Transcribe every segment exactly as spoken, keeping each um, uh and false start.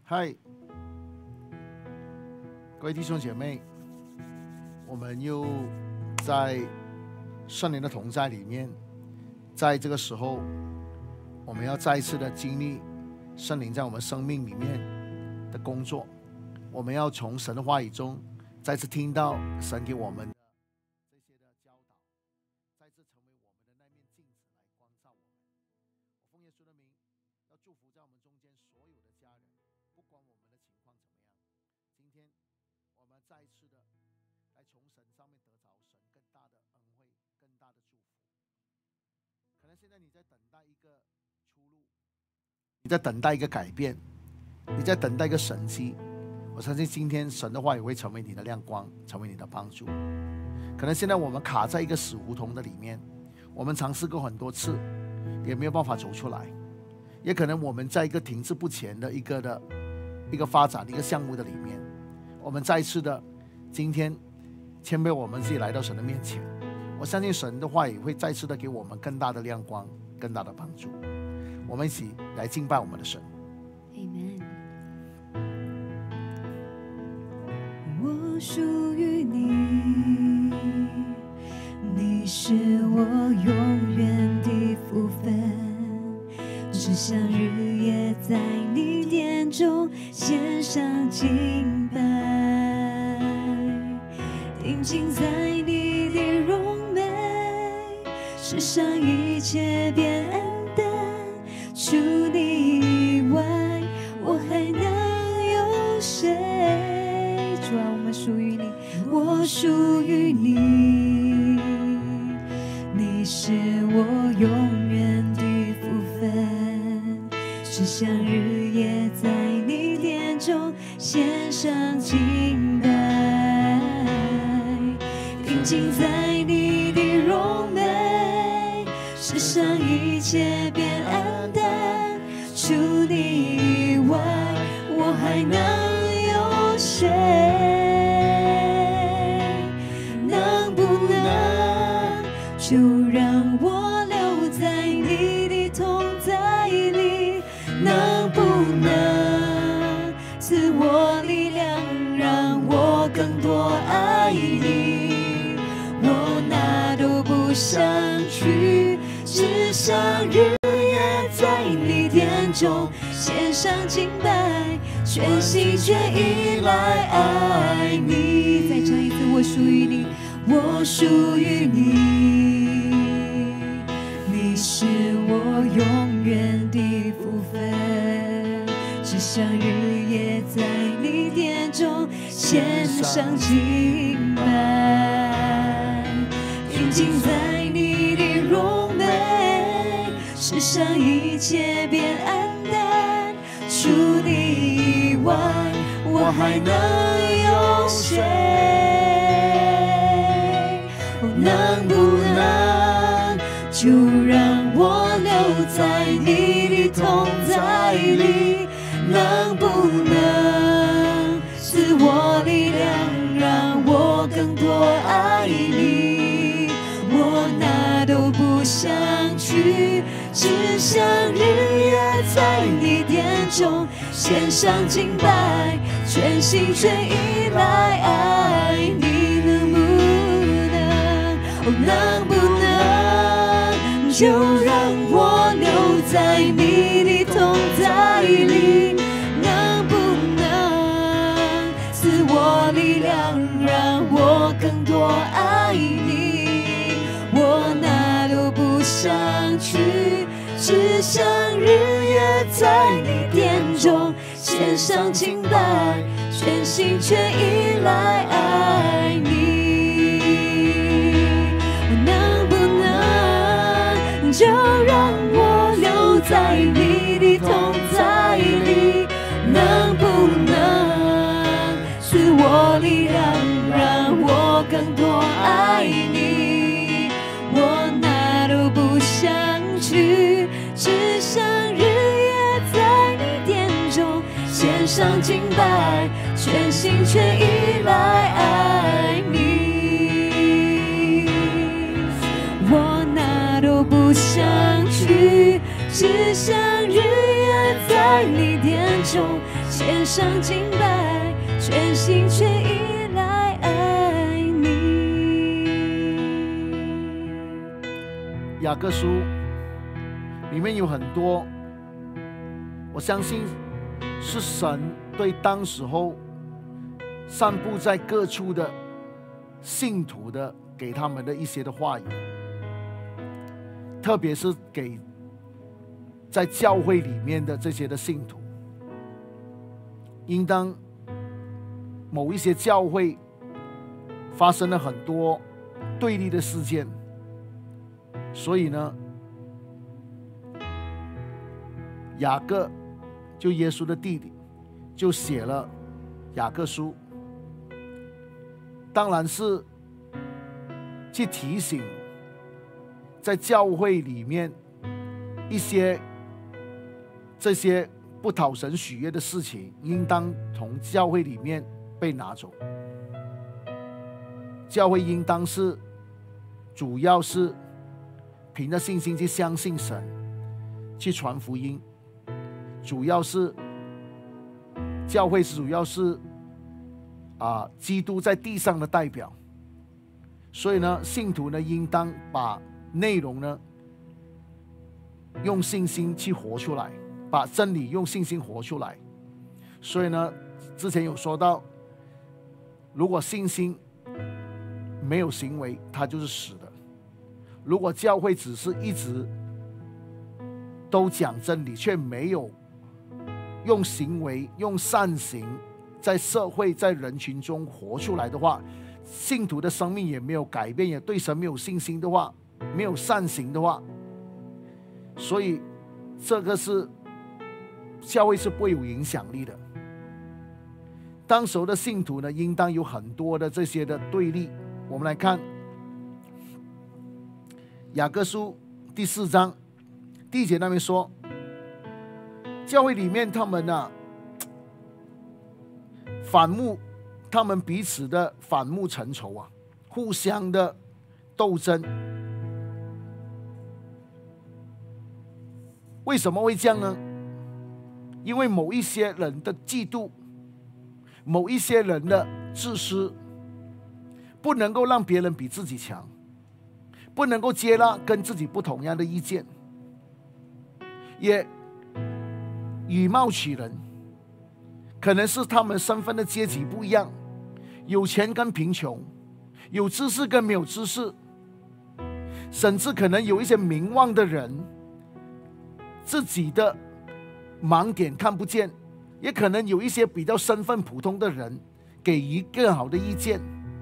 嗨，各位弟兄姐妹，我们又在圣灵的同在里面，在这个时候，我们要再一次的经历圣灵在我们生命里面的工作。我们要从神的话语中再次听到神给我们的这些的教导，再次成为我们的那面镜子来光照我们。我奉耶稣的名，要祝福在我们中间所有的家人，不管我们的情况怎么样，今天我们再一次的来从神上面得着神更大的恩惠，更大的祝福。可能现在你在等待一个出路，你在等待一个改变，你在等待一个神迹。我相信今天神的话也会成为你的亮光，成为你的帮助。可能现在我们卡在一个死胡同的里面，我们尝试过很多次，也没有办法走出来。也可能我们在一个停滞不前的一个的一个发展的一个项目的里面，我们再一次的今天谦卑我们自己来到神的面前。我相信神的话也会再次的给我们更大的亮光，更大的帮助。我们一起来敬拜我们的神。 Amen。 我属于你，你是我永远的福分，只想日夜在你殿中献上敬拜，定睛在你的荣美，世上一切变黯淡，除你以外，我还能有谁？主啊，我们属于你，我属于你，你是我永远的福分，只想日夜在你殿中献上敬拜，定睛在你的荣美，世上一切变黯淡，除你以外，我还能有谁？能不能就让我留在你的同在里？能不能赐我力量，让我更多爱你？我哪都不想去，只想日夜在你殿中献上敬拜，全心全意来爱你。再唱一次，我属于你，我属于你，你是我永远的福分，只想日夜在你殿中献上敬拜，定睛在你的荣美，世上一切变黯淡，除你以外，我还能有谁？能不能就让我留在你的同在里？能不能赐我力量，让我更多爱你？我哪都不想去，只想日夜在你殿中献上敬拜，全心全意来爱你。能不能，哦，能不能就让我留在你的同在里？能不能赐我力量，让我更多爱你？我哪都不想去，只想日夜在你殿中献上敬拜，全心全意来爱你。能不能就让我留在你的同在里？能不能赐我力量，让我更多爱你？我哪都不想去，只想日夜在你殿中献上敬拜，全心全意来爱你。我哪都不想去，只想日夜在爱里点中，献上敬拜，全心全意来爱你。 雅各书里面有很多，我相信是神对当时候散布在各处的信徒的给他们的一些的话语，特别是给在教会里面的这些的信徒，应当某一些教会发生了很多对立的事件，所以呢，雅各就耶稣的弟弟就写了雅各书，当然是去提醒在教会里面一些这些不讨神喜悦的事情，应当从教会里面被拿走。教会应当是主要是凭着信心去相信神，去传福音。主要是教会主要是啊，基督在地上的代表，所以呢，信徒呢应当把内容呢用信心去活出来，把真理用信心活出来。所以呢，之前有说到，如果信心没有行为，它就是死的。如果教会只是一直都讲真理，却没有用行为、用善行在社会、在人群中活出来的话，信徒的生命也没有改变，也对神没有信心的话，没有善行的话，所以这个是教会是不会有影响力的。当时候的信徒呢，应当有很多的这些的对立。我们来看雅各书第四章第一节那边说，教会里面他们啊反目，他们彼此的反目成仇啊，互相的斗争。为什么会这样呢？因为某一些人的嫉妒，某一些人的自私，不能够让别人比自己强，不能够接纳跟自己不同样的意见，也以貌取人。可能是他们身份的阶级不一样，有钱跟贫穷，有知识跟没有知识，甚至可能有一些名望的人自己的盲点看不见，也可能有一些比较身份普通的人给予更好的意见。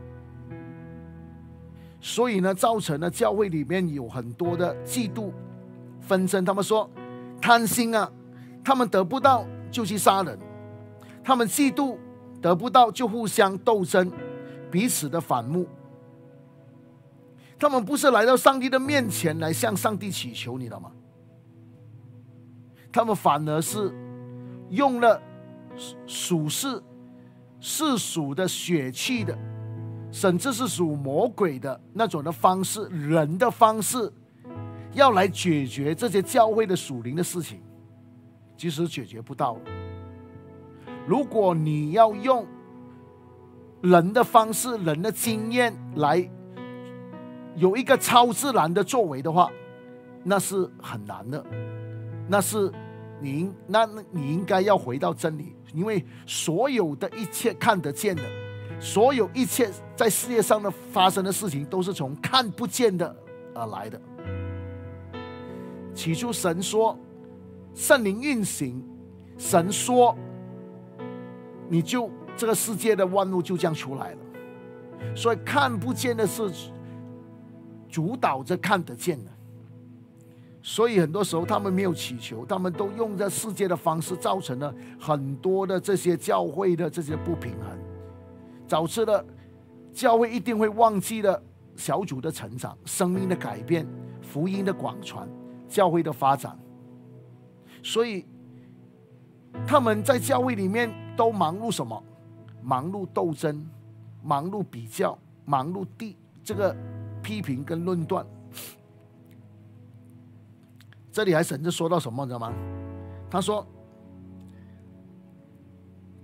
所以呢，造成了教会里面有很多的嫉妒纷争。他们说贪心啊，他们得不到就去杀人，他们嫉妒得不到就互相斗争，彼此的反目。他们不是来到上帝的面前来向上帝祈求，你知道吗？他们反而是用了属世世俗的血气的，甚至是属魔鬼的那种的方式，人的方式，要来解决这些教会的属灵的事情，其实解决不到。如果你要用人的方式、人的经验来有一个超自然的作为的话，那是很难的。那是你那你应该要回到真理，因为所有的一切看得见的，所有一切在世界上的发生的事情，都是从看不见的而来的。起初神说，圣灵运行，神说，你就这个世界的万物就这样出来了。所以看不见的是主导着看得见的。所以很多时候他们没有祈求，他们都用这世界的方式，造成了很多的这些教会的这些不平衡，导致了教会一定会忘记了小组的成长、生命的改变、福音的广传、教会的发展。所以他们在教会里面都忙碌什么？忙碌斗争，忙碌比较，忙碌地这个批评跟论断。这里还甚至说到什么，你知道吗？他说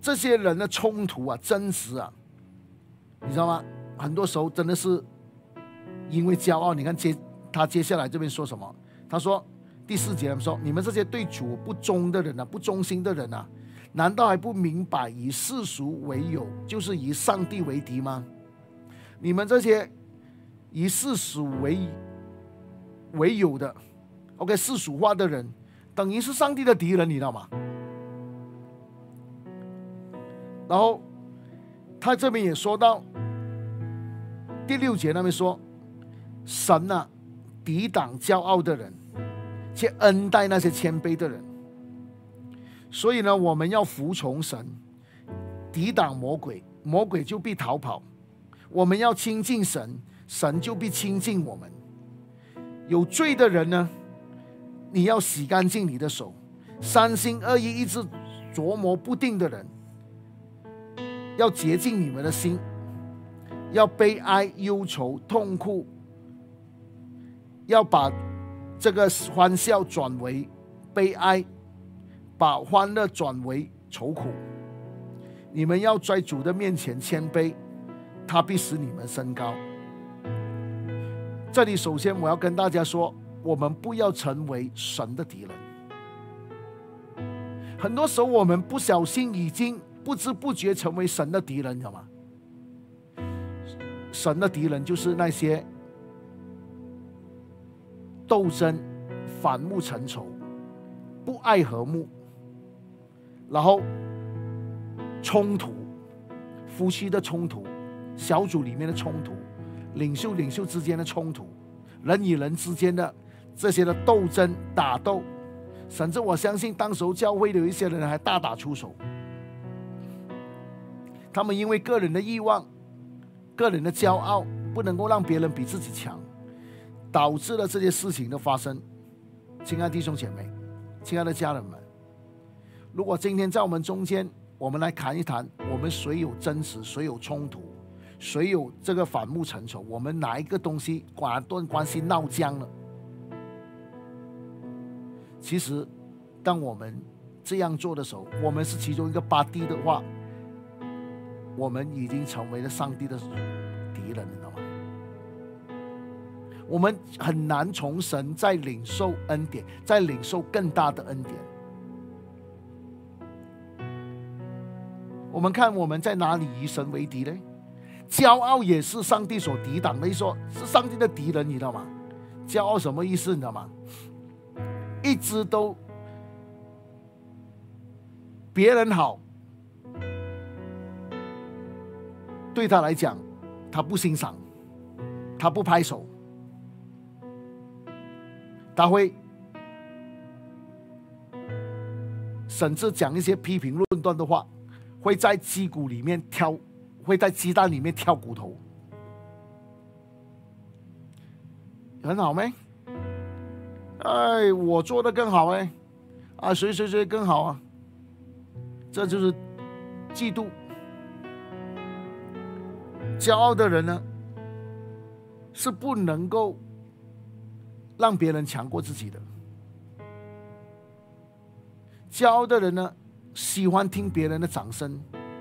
这些人的冲突啊、争执啊，你知道吗？很多时候真的是因为骄傲。你看接他接下来这边说什么？他说第四节说：“你们这些对主不忠的人啊，不忠心的人啊，难道还不明白以世俗为友，就是以上帝为敌吗？你们这些以世俗为为友的 ，OK， 世俗化的人，等于是上帝的敌人，你知道吗？”然后他这边也说到第六节那边说，神啊，抵挡骄傲的人，且恩待那些谦卑的人。所以呢，我们要服从神，抵挡魔鬼，魔鬼就必逃跑。我们要亲近神，神就必亲近我们。有罪的人呢，你要洗干净你的手；三心二意、一直琢磨不定的人，要洁净你们的心，要悲哀、忧愁、痛苦，要把这个欢笑转为悲哀，把欢乐转为愁苦。你们要在主的面前谦卑，他必使你们升高。这里首先我要跟大家说，我们不要成为神的敌人。很多时候我们不小心已经不知不觉成为神的敌人，知道吗？神的敌人就是那些斗争、反目成仇、不爱和睦，然后冲突，夫妻的冲突，小组里面的冲突，领袖领袖之间的冲突，人与人之间的这些的斗争、打斗，甚至我相信当时候教会的有一些人还大打出手。他们因为个人的欲望、个人的骄傲，不能够让别人比自己强，导致了这些事情的发生。亲爱的弟兄姐妹，亲爱的家人们，如果今天在我们中间，我们来谈一谈，我们谁有争执，谁有冲突，谁有这个反目成仇，我们哪一个东西哪段关系闹僵了？其实当我们这样做的时候，我们是其中一个巴蒂的话，我们已经成为了上帝的敌人，你知道吗？我们很难从神再领受恩典，再领受更大的恩典。我们看我们在哪里与神为敌呢？骄傲也是上帝所抵挡的，一说是上帝的敌人，你知道吗？骄傲什么意思？你知道吗？一直都别人好，对他来讲，他不欣赏，他不拍手，他会甚至讲一些批评论断的话，会在鸡骨里面挑，会在鸡蛋里面挑骨头，很好没？哎，我做的更好哎，啊，谁谁谁更好啊？这就是嫉妒。骄傲的人呢，是不能够让别人强过自己的。骄傲的人呢，喜欢听别人的掌声。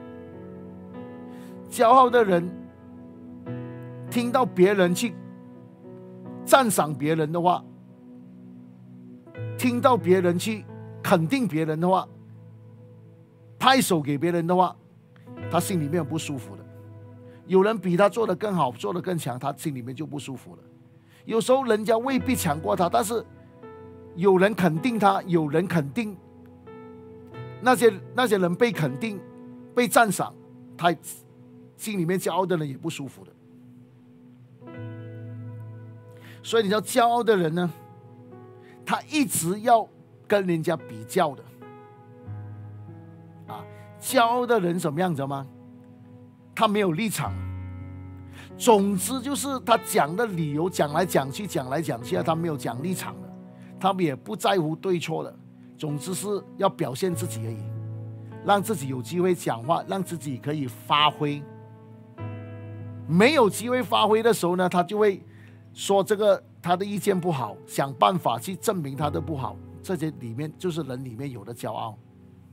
骄傲的人听到别人去赞赏别人的话，听到别人去肯定别人的话，拍手给别人的话，他心里面不舒服的。有人比他做得更好，做得更强，他心里面就不舒服了。有时候人家未必强过他，但是有人肯定他，有人肯定那些那些人被肯定、被赞赏，他心里面骄傲的人也不舒服的。所以你知道，骄傲的人呢，他一直要跟人家比较的。啊，骄傲的人什么样子吗？他没有立场。总之就是他讲的理由讲来讲去讲来讲去，他没有讲立场的，他们也不在乎对错的，总之是要表现自己而已，让自己有机会讲话，让自己可以发挥。没有机会发挥的时候呢，他就会说这个他的意见不好，想办法去证明他的不好。这些里面就是人里面有的骄傲。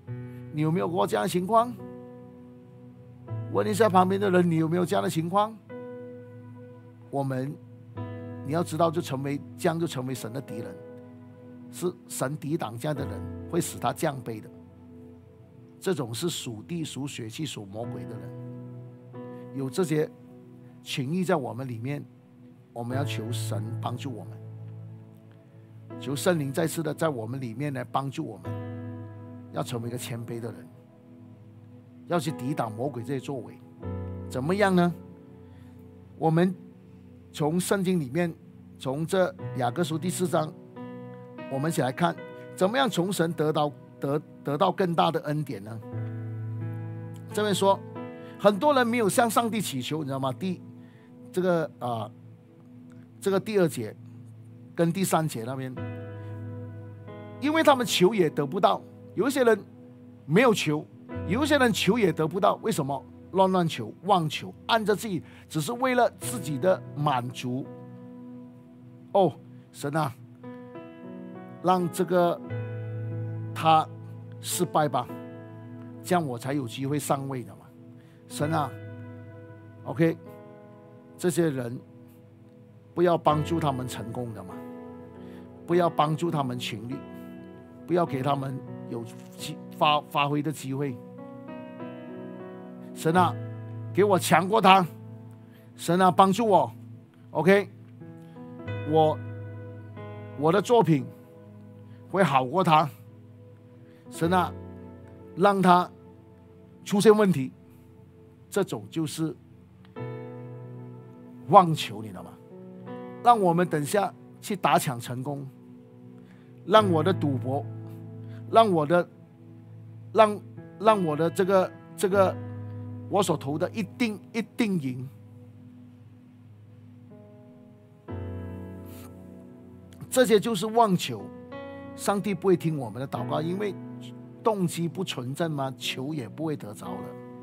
你有没有过这样的情况？问一下旁边的人，你有没有这样的情况？我们，你要知道，就成为这样就成为神的敌人，是神抵挡这样的人，会使他降卑的。这种是属地、属血气、属魔鬼的人，有这些情欲在我们里面，我们要求神帮助我们，求圣灵再次的在我们里面来帮助我们，要成为一个谦卑的人，要去抵挡魔鬼这些作为。怎么样呢？我们从圣经里面，从这雅各书第四章，我们一起来看，怎么样从神得到得得到更大的恩典呢？这边说，很多人没有向上帝祈求，你知道吗？第这个啊、呃，这个第二节跟第三节那边，因为他们求也得不到，有一些人没有求，有一些人求也得不到，为什么？乱乱求，妄求，按着自己，只是为了自己的满足。哦，神啊，让这个他失败吧，这样我才有机会上位的嘛。神啊 ，OK， 这些人不要帮助他们成功的嘛，不要帮助他们群力，不要给他们有发发挥的机会。神啊，给我强过他。神啊，帮助我。OK， 我我的作品会好过他。神啊，让他出现问题。这种就是妄求，你知道吗？让我们等下去打抢成功，让我的赌博，让我的让让我的这个这个。我所投的一定一定赢，这些就是妄求，上帝不会听我们的祷告，因为动机不纯正嘛，求也不会得着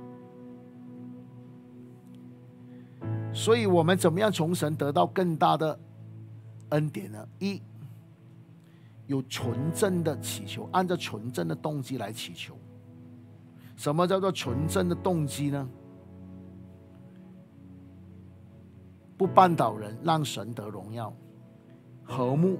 了。所以我们怎么样从神得到更大的恩典呢？一，有纯正的祈求，按照纯正的动机来祈求。什么叫做纯正的动机呢？不绊倒人，让神得荣耀，和睦，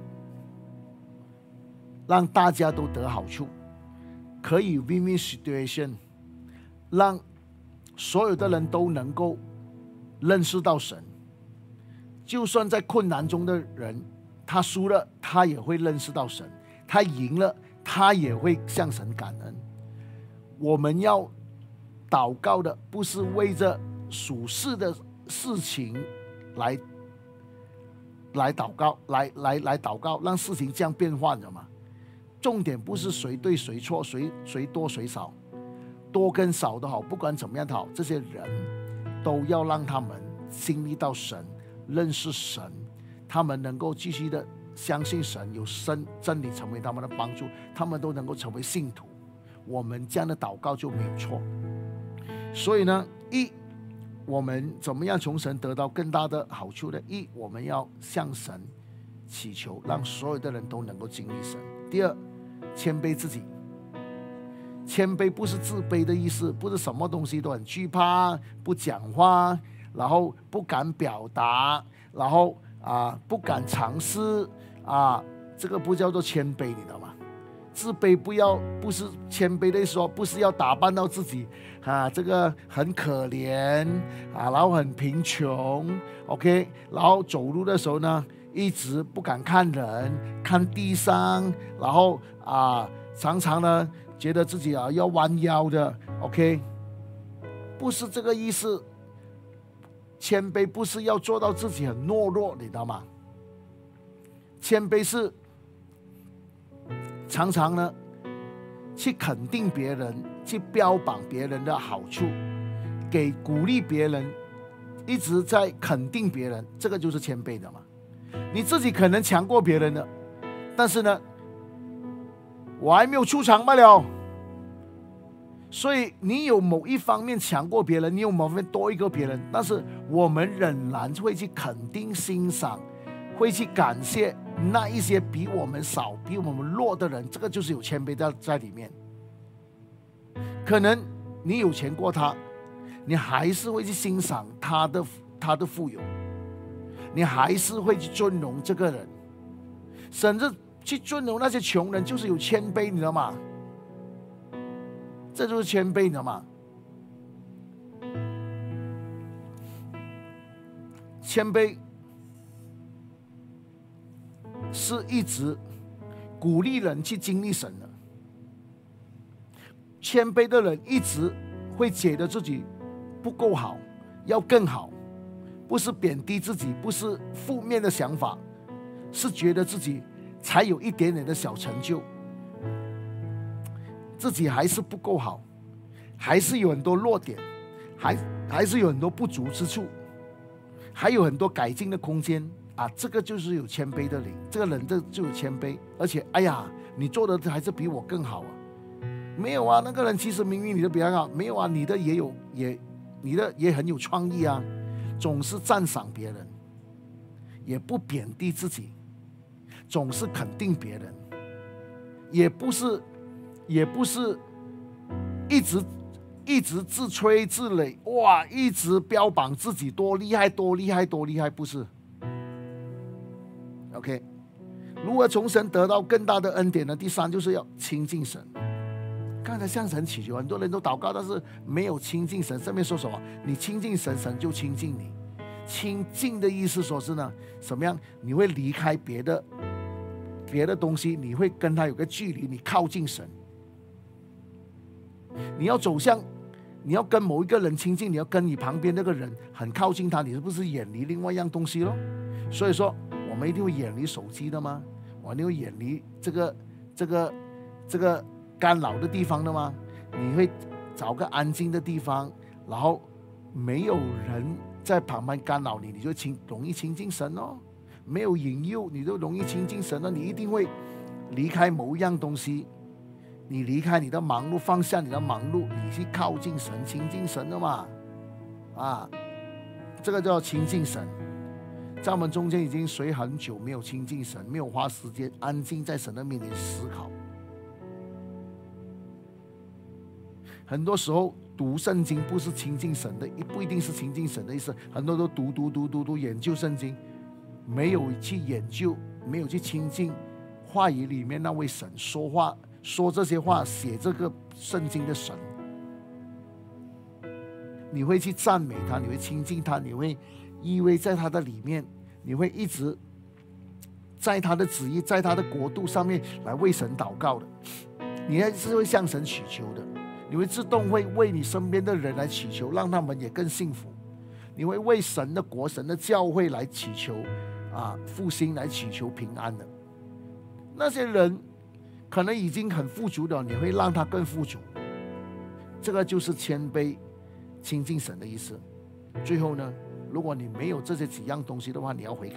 让大家都得好处，可以 win-win situation， 让所有的人都能够认识到神。就算在困难中的人，他输了，他也会认识到神；他赢了，他也会向神感恩。我们要祷告的不是为着属世的事情来来祷告，来来来祷告，让事情这样变化的嘛。重点不是谁对谁错，谁谁多谁少，多跟少都好，不管怎么样都好，这些人都要让他们经历到神，认识神，他们能够继续的相信神，有真真理成为他们的帮助，他们都能够成为信徒。我们这样的祷告就没有错。所以呢，一，我们怎么样从神得到更大的好处呢？一，我们要向神祈求，让所有的人都能够经历神。第二，谦卑自己。谦卑不是自卑的意思，不是什么东西都很惧怕，不讲话，然后不敢表达，然后啊不敢尝试啊，这个不叫做谦卑，你知道吗？自卑不要，不是谦卑的说，不是要打扮到自己啊，这个很可怜啊，然后很贫穷 ，OK， 然后走路的时候呢，一直不敢看人，看地上，然后啊，常常呢觉得自己啊要弯腰的 ，OK， 不是这个意思。谦卑不是要做到自己很懦弱，你知道吗？谦卑是常常呢，去肯定别人，去标榜别人的好处，给鼓励别人，一直在肯定别人，这个就是谦卑的嘛。你自己可能强过别人的，但是呢，我还没有出场罢了。所以你有某一方面强过别人，你有某方面多一个别人，但是我们仍然会去肯定、欣赏，会去感谢那一些比我们少、比我们弱的人，这个就是有谦卑在在里面。 可能你有钱过他，你还是会去欣赏他的他的富有，你还是会去尊荣这个人，甚至去尊荣那些穷人，就是有谦卑，你知道吗？这就是谦卑，你知道吗？谦卑是一直鼓励人去经历神的。谦卑的人一直会觉得自己不够好，要更好，不是贬低自己，不是负面的想法，是觉得自己才有一点点的小成就，自己还是不够好，还是有很多弱点，还还是有很多不足之处，还有很多改进的空间啊！这个就是有谦卑的人，这个人这就有谦卑，而且哎呀，你做的还是比我更好啊！没有啊，那个人其实明明你的比他好，没有啊，你的也有也你的也很有创意啊，总是赞赏别人，也不贬低自己，总是肯定别人，也不是也不是一直一直自吹自擂，哇，一直标榜自己多厉害多厉害多厉害，不是 OK。 如何从神得到更大的恩典呢？第三就是要亲近神。刚才向神祈求，很多人都祷告，但是没有亲近神。上面说什么？你亲近神，神就亲近你。亲近的意思说是呢，什么样？你会离开别的别的东西，你会跟他有个距离，你靠近神。你要走向，你要跟某一个人亲近，你要跟你旁边那个人很靠近他，你是不是远离另外一样东西咯？所以说，我们一定会远离手机的吗？我一定会远离这个这个这个干扰的地方的吗？你会找个安静的地方，然后没有人在旁边干扰你，你就亲容易亲近神哦。没有引诱，你就容易亲近神了。你一定会离开某一样东西，你离开你的忙碌，放下你的忙碌，你去靠近神、亲近神的嘛。啊，这个叫亲近神。在我们中间已经谁很久没有亲近神，没有花时间安静在神的面前思考。很多时候读圣经不是亲近神的，不一定是亲近神的意思。很多都读读读读读研究圣经，没有去研究，没有去亲近话语里面那位神说话，说这些话，写这个圣经的神。你会去赞美他，你会亲近他，你会依偎在他的里面，你会一直在他的旨意，在他的国度上面来为神祷告的。你还是会向神祈求的，你会自动会为你身边的人来祈求，让他们也更幸福。你会为神的国、神的教会来祈求啊，复兴，来祈求平安的。那些人可能已经很富足了，你会让他更富足。这个就是谦卑、亲近神的意思。最后呢，如果你没有这些几样东西的话，你要悔改，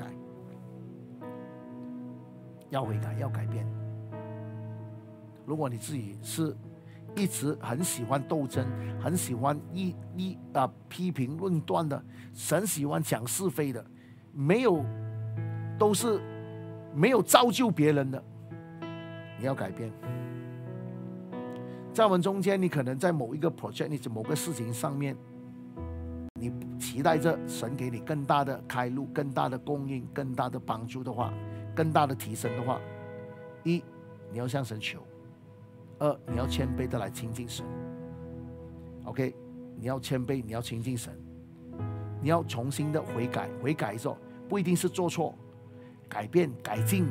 要悔改，要改变。如果你自己是一直很喜欢斗争，很喜欢一一啊批评论断的，很喜欢讲是非的，没有都是没有造就别人的，你要改变。在我们中间，你可能在某一个 project， 你某个事情上面，你期待着神给你更大的开路、更大的供应、更大的帮助的话，更大的提升的话，一，你要向神求；二，你要谦卑的来亲近神。OK， 你要谦卑，你要亲近神，你要重新的悔改。悔改的时候不一定是做错，改变、改进，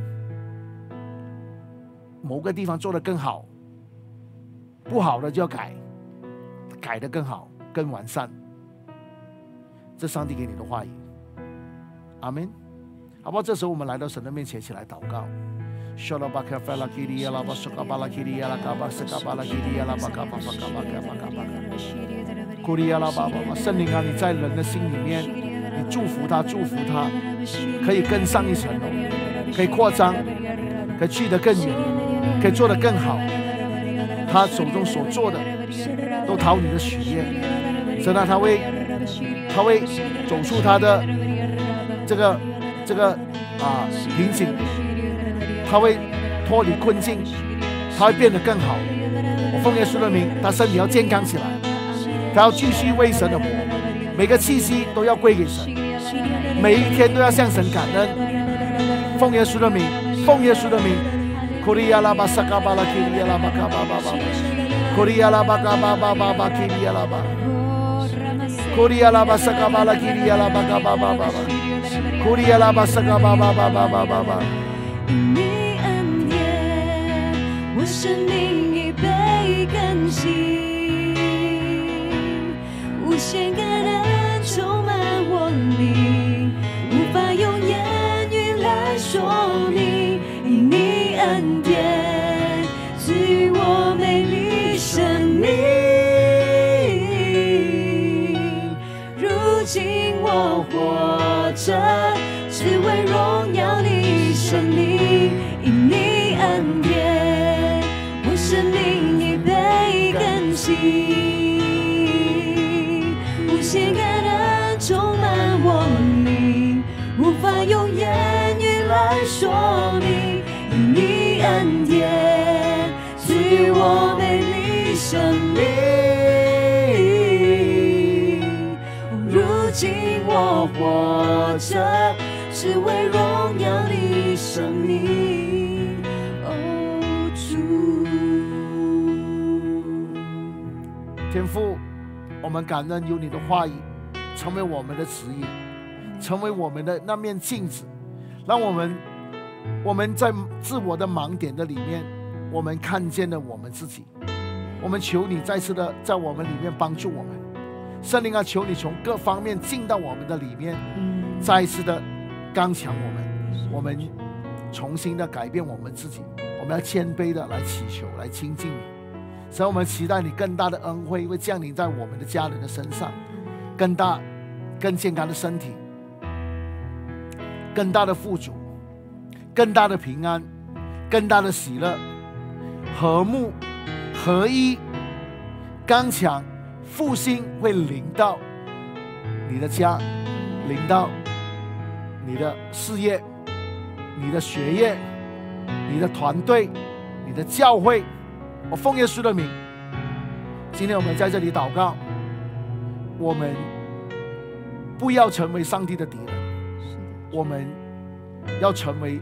某个地方做得更好，不好的就要改，改得更好、更完善。这上帝给你的话语，阿们。好不好？这时候我们来到神的面前，一起来祷告。圣灵啊，你在人的心里面，你祝福他，祝福他，可以更上一层楼，可以扩张，可以去得更远，可以做得更好。他手中所做的都讨你的喜悦，神啊，他会他会走出他的这个这个啊瓶颈，他会脱离困境，他会变得更好。 我奉耶稣的名，他身体要健康起来，他要继续为神的活，每个气息都要归给神，每一天都要向神感恩。奉耶稣的名，奉耶稣的名。Korea la basaka bala kiria la baka baba baba. Korea la baka baba baba kiria la ba. Korea la basaka bala kiria la baka baba baba. Korea la basaka baba baba baba. 你恩典，我生命已被更新，无限感恩充满我里，无法用言语来说明。因你恩典赐予我美丽生命，如今我活着只为荣耀你生命。因你恩典，我生命已被更新，无限感恩充满我里，无法用言语来说明。因你恩典赐予我美丽生命，如今我活着只为荣耀你生命。哦，主， 天父，我们感恩有你的话语成为我们的指引，成为我们的那面镜子，让我们我们在自我的盲点的里面，我们看见了我们自己。我们求你再次的在我们里面帮助我们，圣灵啊，求你从各方面进到我们的里面，再一次的刚强我们，我们重新的改变我们自己。我们要谦卑的来祈求，来亲近你。所以我们期待你更大的恩惠会降临在我们的家人的身上，更大更健康的身体，更大的富足，更大的平安，更大的喜乐，和睦合一，刚强复兴会临到你的家，临到你的事业，你的学业，你的团队，你的教会。我奉耶稣的名，今天我们在这里祷告，我们不要成为上帝的敌人，我们要成为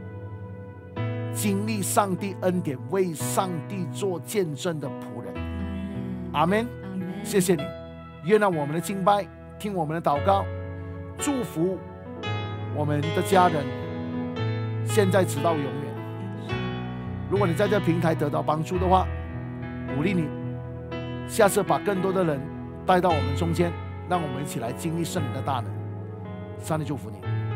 经历上帝恩典为上帝做见证的仆人。阿们。谢谢你，愿让我们的敬拜，听我们的祷告，祝福我们的家人，现在直到永远。如果你在这平台得到帮助的话，鼓励你下次把更多的人带到我们中间，让我们一起来经历圣灵的大能。上帝祝福你。